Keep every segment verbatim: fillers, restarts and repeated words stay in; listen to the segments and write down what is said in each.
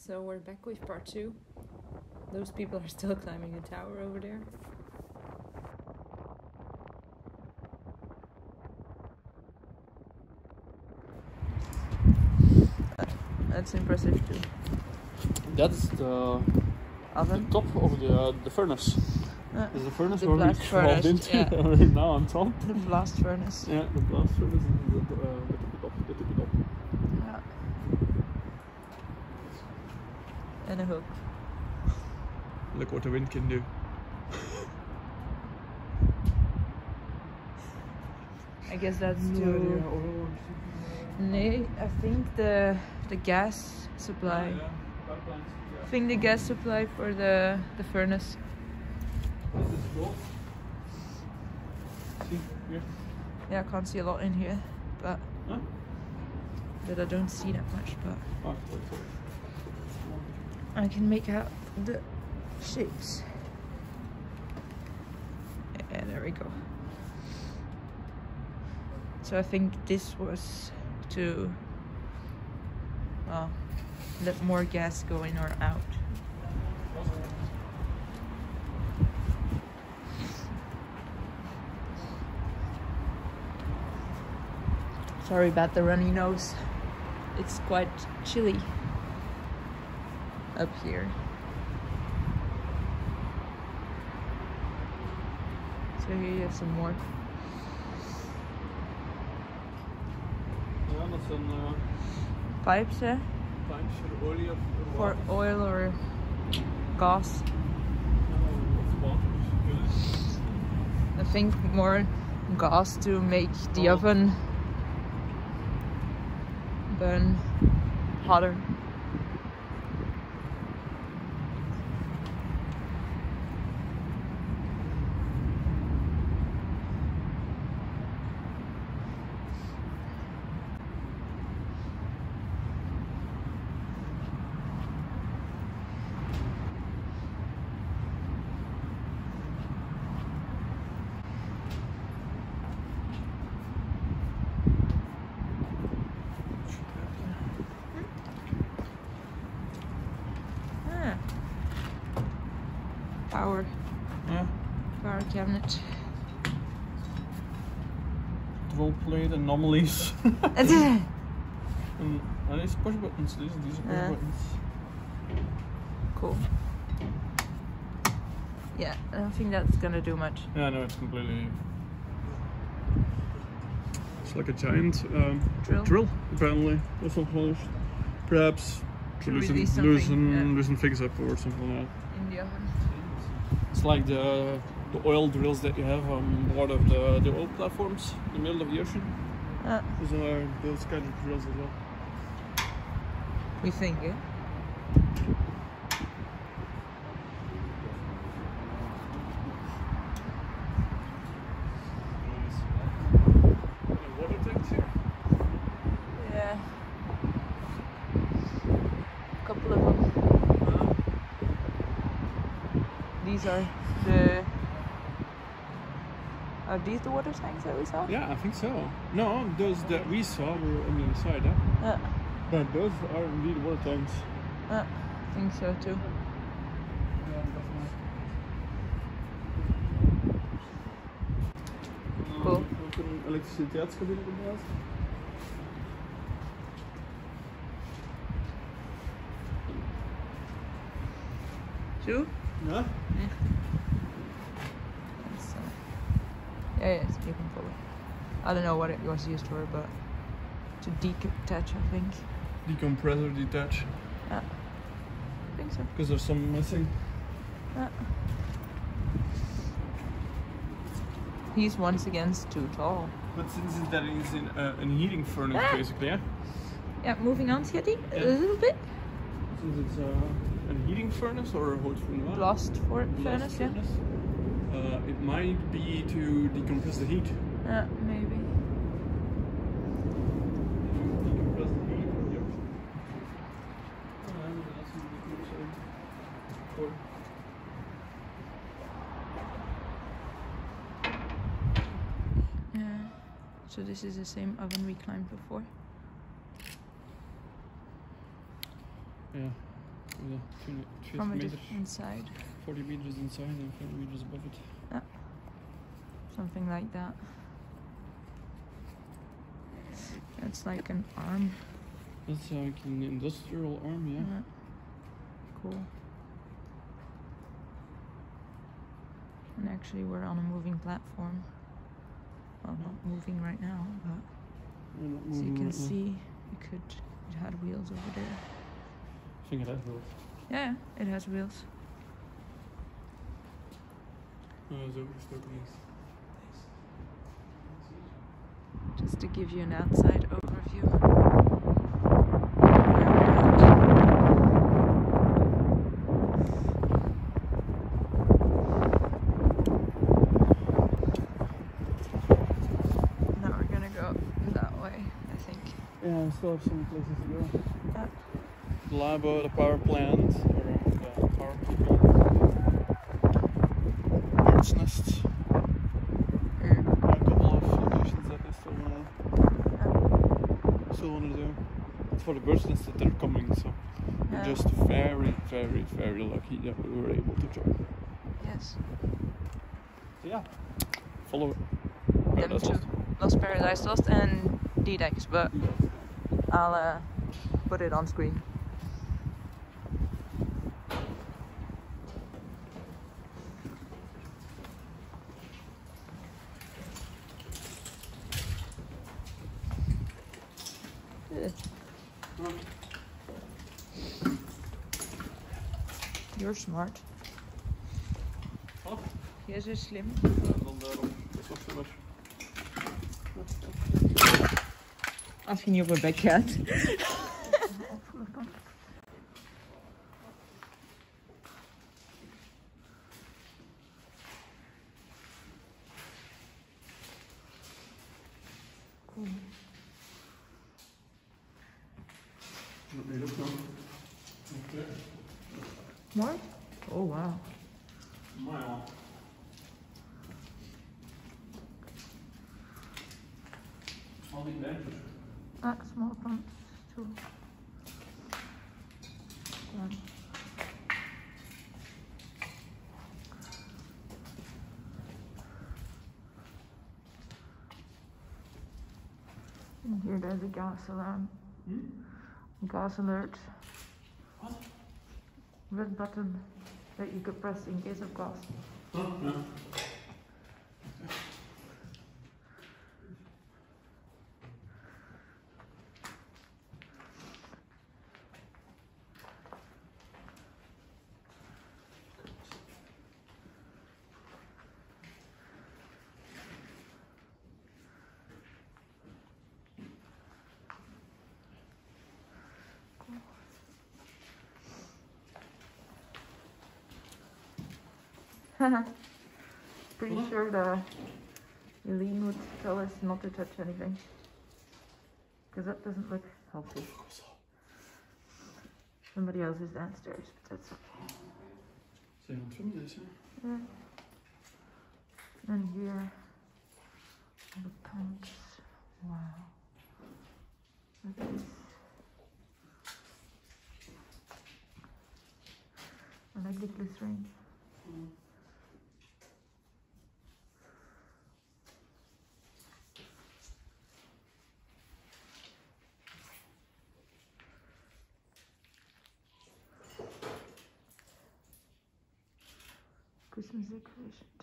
So we're back with part two. Those people are still climbing a tower over there. That's impressive too. That's the, Oven? the top of the uh, the furnace. Uh, There's a furnace the where we blast crawled furnace, into yeah. right now on top. The blast furnace. Yeah, the blast furnace is the, uh, they took it up, they took it up. Yeah. And a hook. Look what the wind can do. I guess that's too... Nee, I think the the gas supply. I think the gas supply for the the furnace. See here? Yeah, I can't see a lot in here, but Huh? that I don't see that much. But Oh, wait, sorry. I can make out the shapes. Yeah, there we go. So I think this was to well, let more gas go in or out. Sorry about the runny nose. It's quite chilly up here. So here you have some more. Ja, dat zijn uh, Pipes, eh? pipes voor olie of For oil or gas. I think more gas to make the Oh. oven burn hotter. Power, Yeah. power cabinet. Roll plate anomalies. That's it. And are these push buttons? These, these are push Yeah. buttons. Cool. Yeah, I don't think that's gonna do much. Yeah, no, it's completely. It's like a giant um, Drill? drill, apparently. That's not polished. Perhaps to To loosen, release something, loosen, yeah. loosen things up or something like that. In the oven. It's like the the oil drills that you have on board of the, the oil platforms in the middle of the ocean. Uh, Those are those kind of drills as well. we think, eh? Water tanks here. Yeah. A couple of them. These are the... Are these the water tanks that we saw? Yeah, I think so. No, those that we saw were on the other side, huh? Uh, But those are indeed water tanks. uh, I think so too. Cool. Ook een elektriciteitscabine gebouwd. Two? Ja? It's, uh, yeah, yeah, you can pull it. I don't know what it was used for, but to detach, I think. Decompressor detach. Yeah, I think so. Because there's some missing. Yeah. He's once again too tall. But since that is in uh, a heating furnace, Ah! basically, yeah? Yeah, moving on, Teddy, Yeah. a little bit. Since it's uh, a heating furnace or a hot furnace? Blast for Blast furnace, yeah. furnace. Uh, it might be to decompress the heat. Yeah, maybe. Decompress the heat of the ocean. And that's in the decompression. Or Yeah. So this is the same oven we climbed before. yeah. yeah, twenty, fifty from a meters, different side. forty meters inside and forty meters above it. Yeah. Something like that. It's like an arm. That's like an industrial arm, yeah. Yeah. Cool. And actually we're on a moving platform. Well, not moving right now, but We're not as you moving can right now. see, it could, it had wheels over there. I think it has wheels. Yeah, it has wheels. Oh, zo gestoken is. Just to give you an outside overview. Now we're gonna go that way, I think. Yeah, we still have some places to go. Uh, The labo, the power plant, or uh, the power plant. Bird's nests. er, A couple of locations that I still wanna, still wanna do. It's for the bird's nests that they're coming, so we're Yeah. just very, very, very lucky that we were able to join. yes. So yeah, follow it. Them Paradise two. Lost. Lost Paradise Lost and D-Dex, but I'll uh, put it on screen. Ugh. You're smart. Wat? Jij is dus slim. Ja, dan daarom. Dat is wat slimmer. Als je niet op mijn bek gaat. Cool. Nee, dat kan. Oké. Mooi? Oh, wow. Maar ja. Al die benches. Ah, small pumps too. One. And here there's a gas alarm. Hmm? Gas alert. What? Red button that you could press in case of gas. Oh, ja. Pretty What? sure the Eileen would tell us not to touch anything. Because that doesn't look healthy. Somebody else is downstairs, but that's okay. Zijn we aan het zwemmen dus, hè? Yeah. And here, the pumps. Wow. Look at this. I like the glycerine. Mm. Christmas decoration too.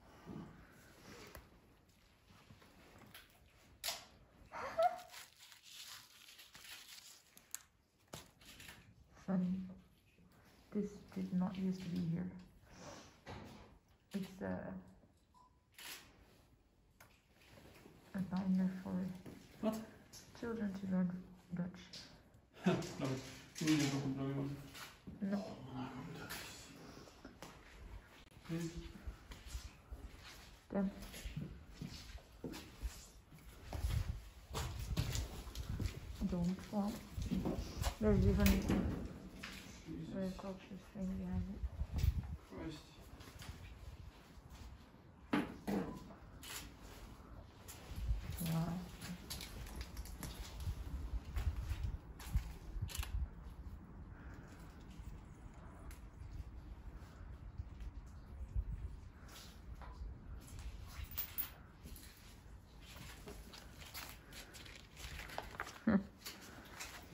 Funny. This did not used to be here. It's uh, a binder for What? children to learn Dutch. No, we need to open one. No. Them. Don't fall. There's even a sculpture thing behind it. Christ. Wow.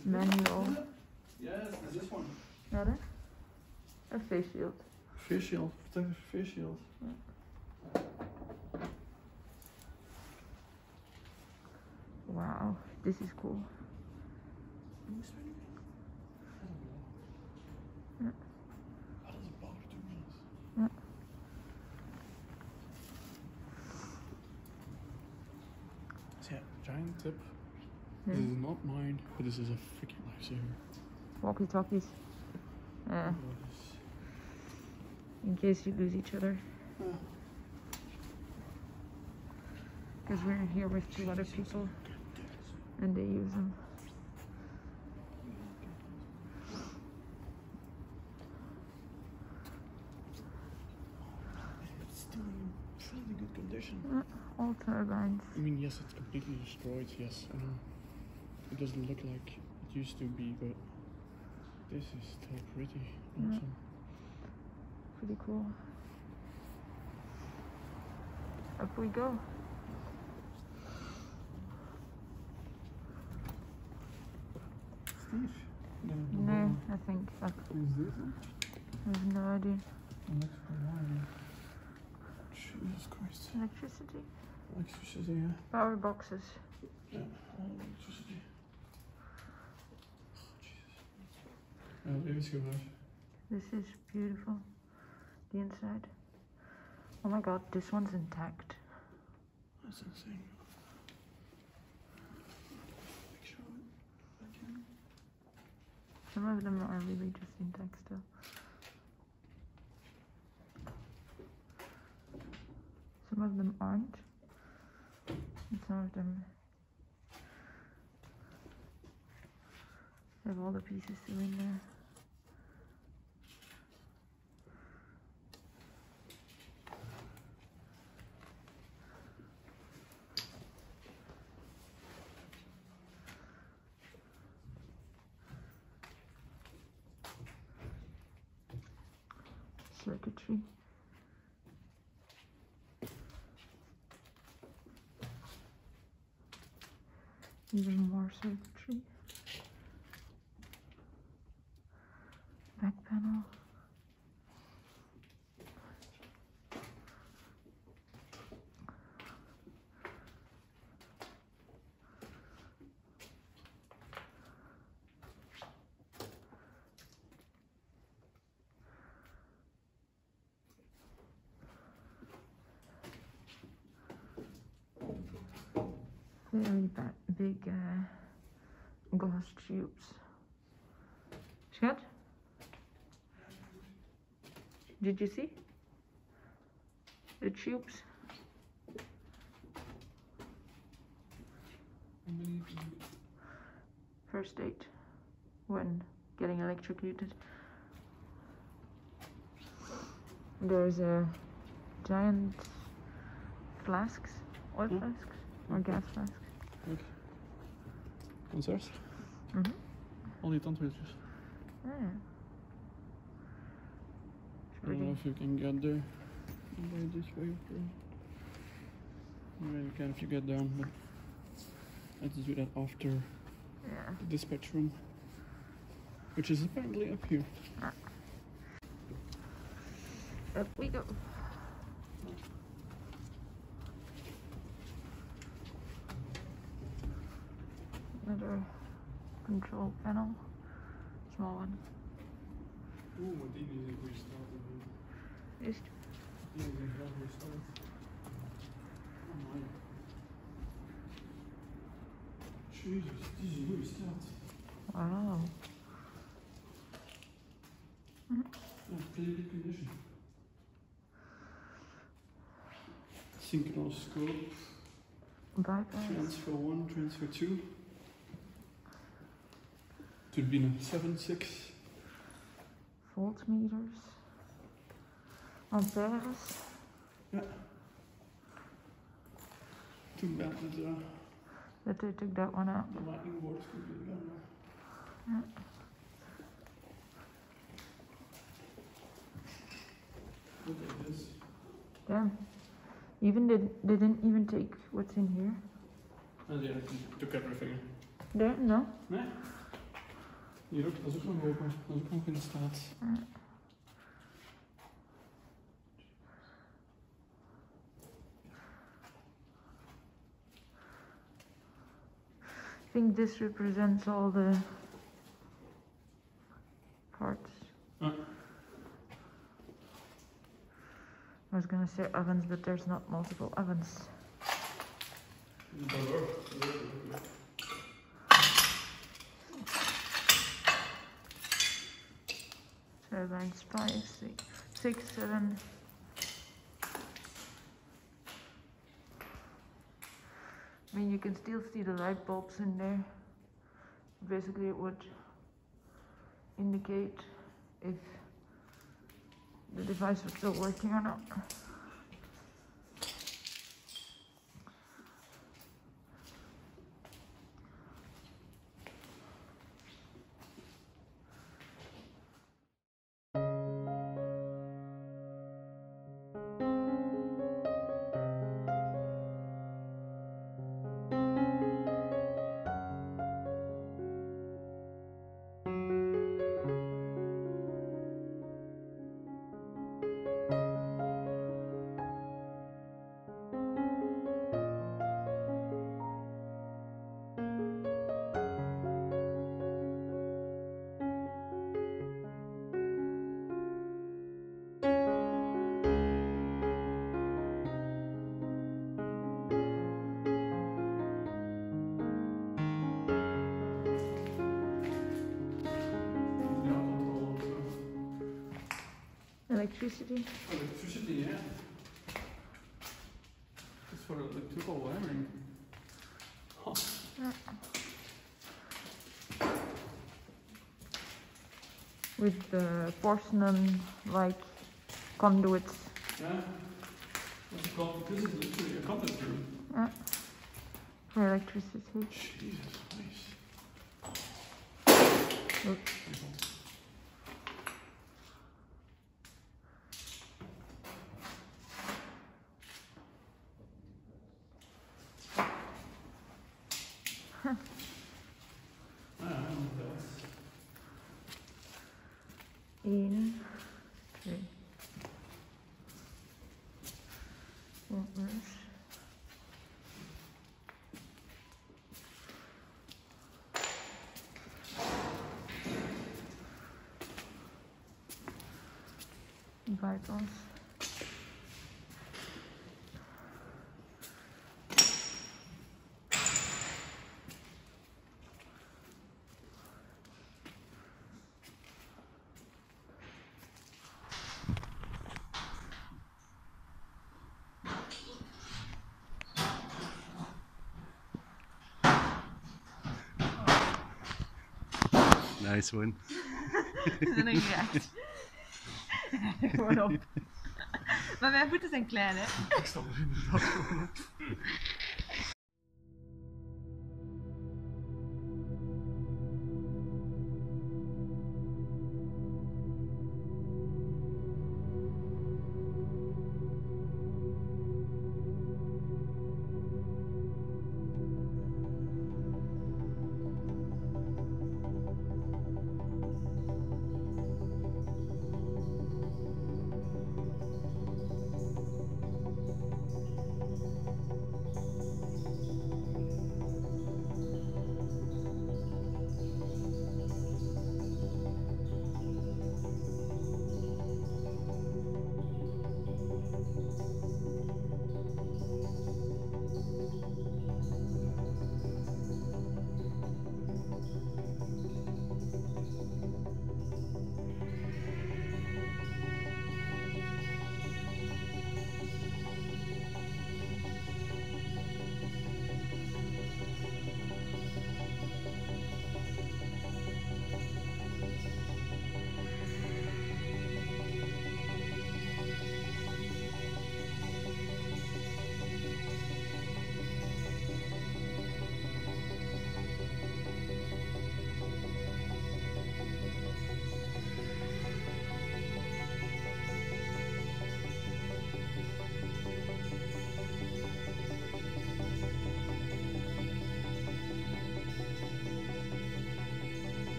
Manual. Yes, there's this one. Not a? A face shield. Face shield, protective face shield. Wow, this is cool. Yeah. How does it bother two minutes? Yeah. So yeah, giant tip. Yeah. This is not mine, but this is a freaking lifesaver. Walkie talkies. Yeah. In case you lose each other. Yeah. Because we're here with two other people and they use them. It's still in fairly good condition. Uh, all turbines. I mean, yes, it's completely destroyed, yes, I know. It doesn't look like it used to be, but this is still pretty awesome. Yeah. Pretty cool. Up we go. Steve? No, No, I think that. Is this it? I have no idea. Electrical wiring. Jesus Christ. Electricity? Electricity, yeah. Power boxes. Yeah, all electricity. Oh, Jesus. Uh, baby scooters. This is beautiful. The inside. Oh my god, this one's intact. That's insane. Picture of it. I can. Some of them are really just intact still. Some of them aren't. And some of them have all the pieces still in there. Circuitry. Even more circuitry. Back panel. Very ba- big uh, glass tubes. Schat? Did you see? The tubes? First aid when getting electrocuted. There's a giant flasks, oil Hmm? flasks, or gas flasks. Kijk. Concert. Mm-hmm. Al die tandwieltjes. Yeah. I don't know if you can get there. By this way, okay. Maybe you can if you get down, but let's do that after Yeah. the dispatch room, which is apparently up here. Up we go. Another control panel, small one. Oeh, maar die is in goede staat. Is het? Die is in heel goede staat. Oh my. Jezus, die is in goede staat. Wow. Ja, pretty good condition. Synchronous scope. Bypass. Transfer one, transfer two. Turbine seven six. Voltmeters. Amperes. Yeah. Too bad that uh, That they took that one out. the lightning board completely gone. Yeah. Look at this. Damn. Even did they didn't even take what's in here. And yeah, I took everything. There? No? Nee? Hier ook, dat is ook nog open. Dat is ook nog in staat. Mm. I think this represents all the parts. Uh. I was gonna say ovens, but there's not multiple ovens. Turbines five, six, six, seven. I mean, you can still see the light bulbs in there. Basically, it would indicate if the device was still working or not. Electricity. Electricity, yeah. It's for electrical wiring. Huh. Yeah. With the porcelain-like conduits. Yeah. What's it called? This is literally a conduit room. Yeah. For electricity. Jesus Christ. Oops. In three. Reverse. Vitals. Nice one. Dan denk ik echt. Gewoon op. Maar mijn voeten zijn klein, hè? Ik stap er inderdaad gewoon op.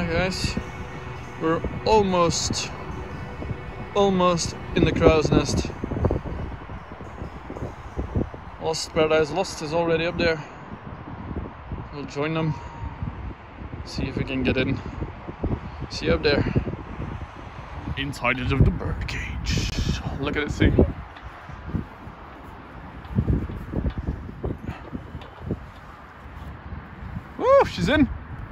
guys, we're almost, almost in the crow's nest. Lost Paradise Lost is already up there. We'll join them, see if we can get in. See you up there, inside of the bird cage. Look at it, see. Woo, she's in.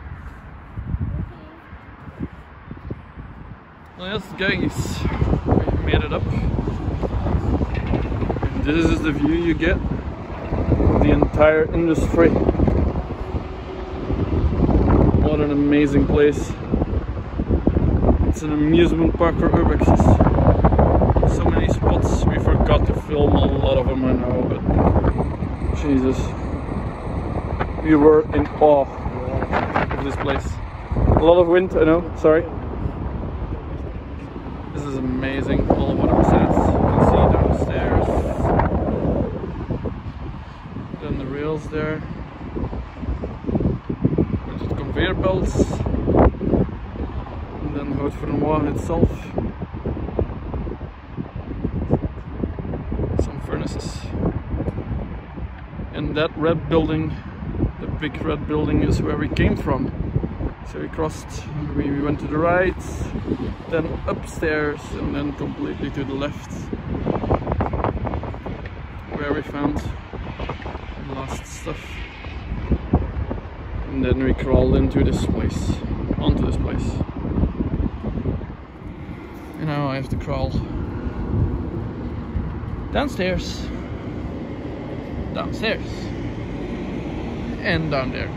Well, yes, guys, we made it up. And this is the view you get of the entire industry. What an amazing place. It's an amusement park for urbexes. So many spots, we forgot to film a lot of them, I know, but Jesus. We were in awe of this place. A lot of wind, I know, sorry. This is amazing, all of what it says. You can see downstairs. Then the rails there. With the conveyor belts. And then Hout-Vernois itself. Some furnaces. And that red building, the big red building, is where we came from. So we crossed, we, we went to the right, then upstairs, and then completely to the left, where we found the last stuff. And then we crawled into this place, onto this place. And now I have to crawl downstairs, downstairs, and down there.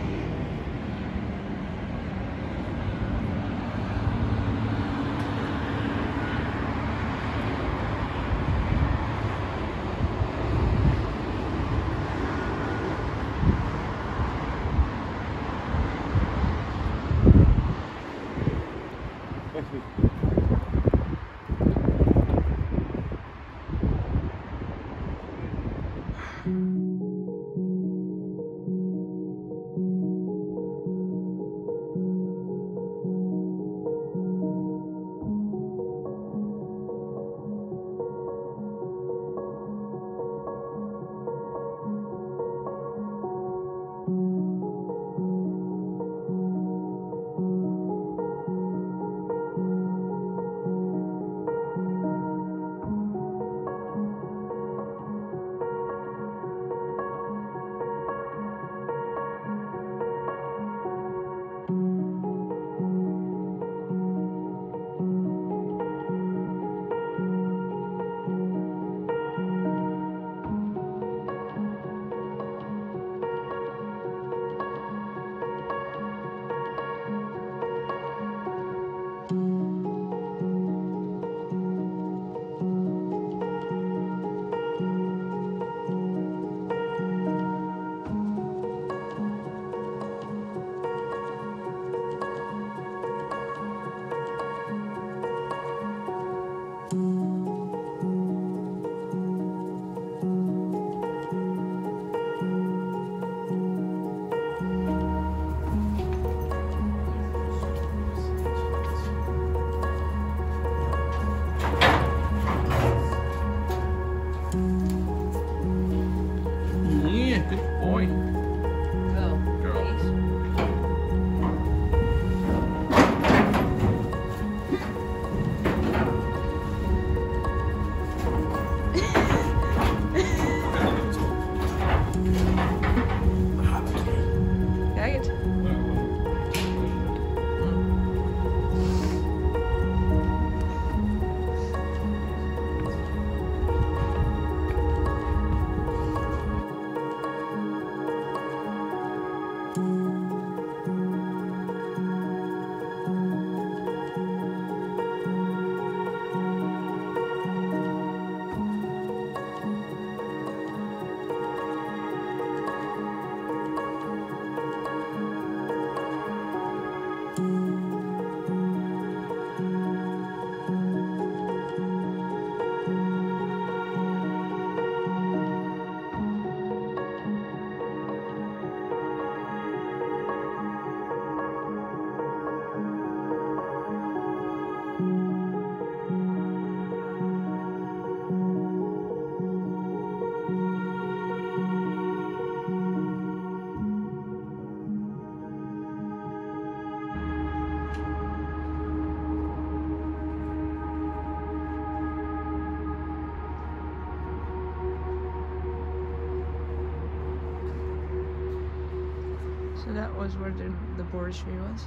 So that was where the laboratory was.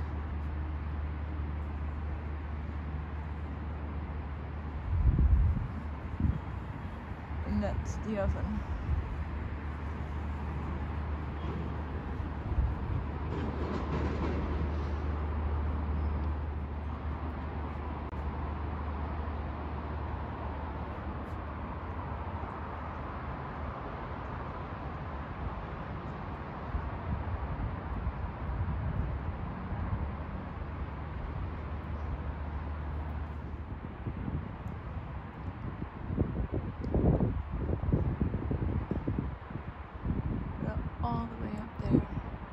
And that's the oven. All the way up there.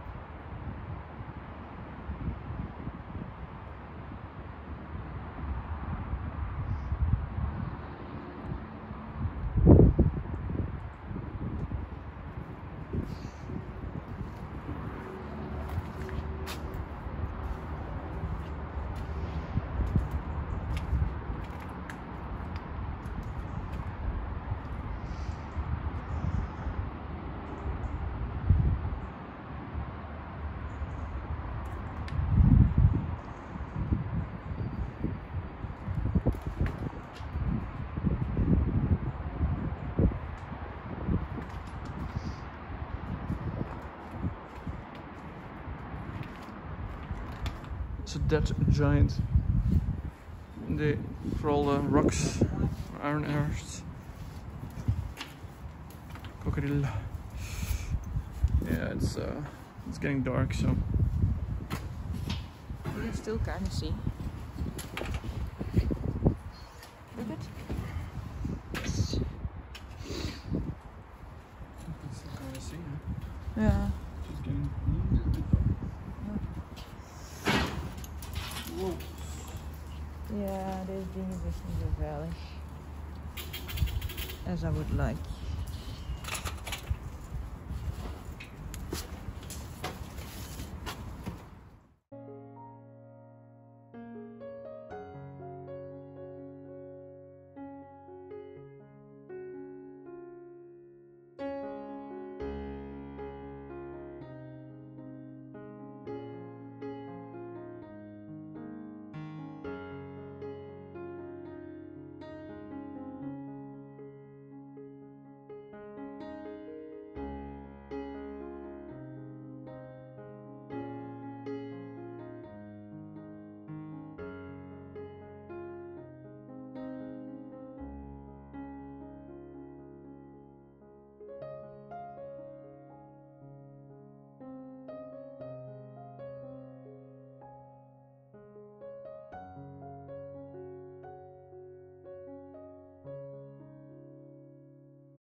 It's a dead giant. They, for all the rocks, iron ores. Crocodile. Yeah, it's uh, it's getting dark, so You can still kind of see. Look at. It's, you can still kind of see. Huh? yeah. It's getting a little bit dark. Whoa. Yeah, there's being a bit in the valley. As I would like.